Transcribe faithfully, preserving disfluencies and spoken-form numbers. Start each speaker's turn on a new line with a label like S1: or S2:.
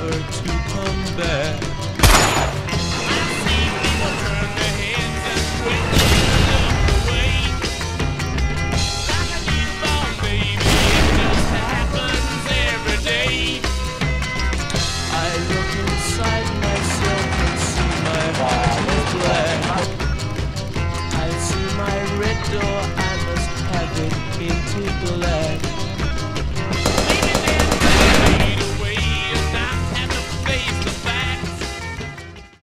S1: never to come back.
S2: I see people turn their heads and quickly look away. Like a newborn baby, it just happens every day.
S1: I look inside myself and see my heart is black. I see my red door, I must have it painted black.